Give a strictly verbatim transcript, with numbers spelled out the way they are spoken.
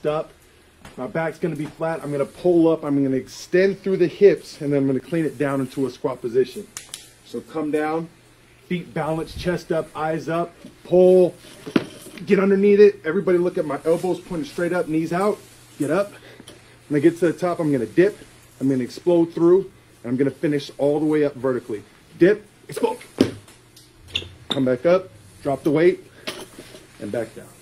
chest up. My back's gonna be flat. I'm gonna pull up, I'm gonna extend through the hips, and then I'm gonna clean it down into a squat position. So come down, feet balanced, chest up, eyes up, pull, get underneath it. Everybody look at my elbows pointed straight up, knees out, get up. When I get to the top, I'm gonna dip, I'm gonna explode through, and I'm gonna finish all the way up vertically. Dip, explode. Come back up, drop the weight, and back down.